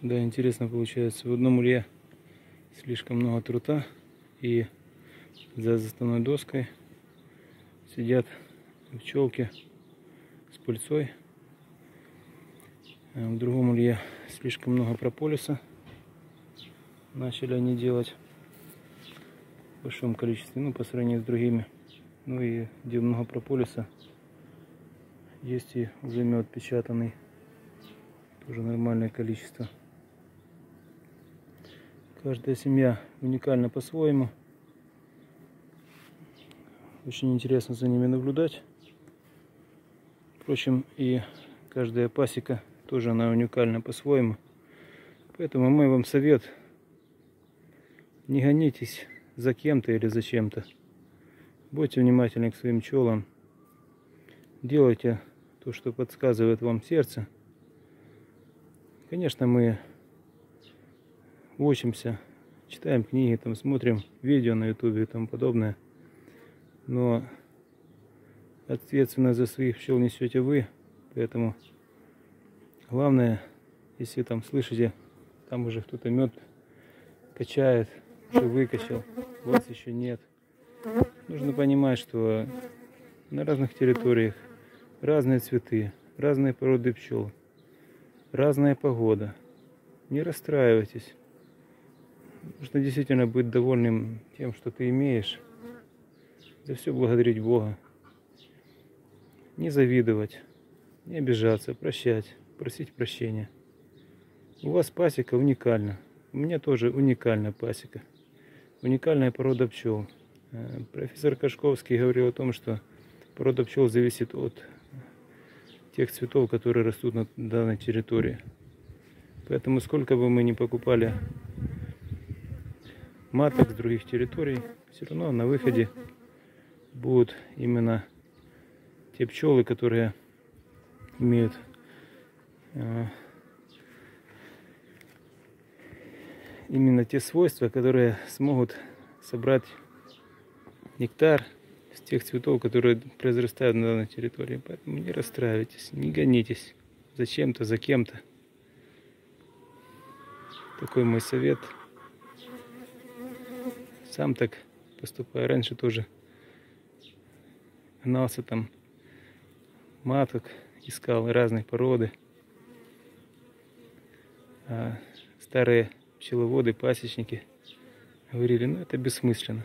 Да, интересно получается. В одном улье слишком много трута, и за заставной доской сидят пчелки с пыльцой. В другом улье слишком много прополиса. Начали они делать в большом количестве, ну, по сравнению с другими. Ну и где много прополиса, есть и уже мед печатанный, тоже нормальное количество. Каждая семья уникальна по-своему. Очень интересно за ними наблюдать. Впрочем, и каждая пасека тоже она уникальна по-своему. Поэтому мой вам совет: не гонитесь за кем-то или за чем-то. Будьте внимательны к своим пчелам. Делайте то, что подсказывает вам сердце. Конечно, мы учимся, читаем книги, там, смотрим видео на ютубе и тому подобное. Но ответственность за своих пчел несете вы. Поэтому главное, если там слышите, там уже кто-то мед качает, уже выкачал, у вас еще нет. Нужно понимать, что на разных территориях разные цветы, разные породы пчел, разная погода. Не расстраивайтесь. Нужно действительно быть довольным тем, что ты имеешь. За все благодарить Бога. Не завидовать, не обижаться, прощать, просить прощения. У вас пасека уникальна. У меня тоже уникальная пасека. Уникальная порода пчел. Профессор Кашковский говорил о том, что порода пчел зависит от тех цветов, которые растут на данной территории. Поэтому сколько бы мы ни покупали маток с других территорий, все равно на выходе будут именно те пчелы, которые имеют именно те свойства, которые смогут собрать нектар с тех цветов, которые произрастают на данной территории. Поэтому не расстраивайтесь, не гонитесь за чем-то, за кем-то. Такой мой совет. Сам так поступаю. Раньше тоже гнался там маток, искал разные породы. А старые пчеловоды, пасечники говорили, ну это бессмысленно.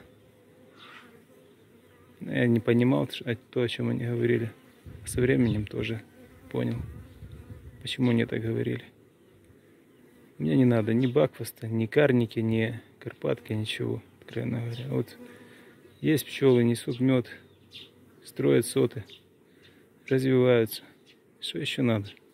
Я не понимал то, о чем они говорили. Со временем тоже понял, почему они так говорили. Мне не надо ни бакфаста, ни карники, ни карпатки, ничего, откровенно говоря. Вот есть пчелы, несут мед, строят соты, развиваются. Что еще надо?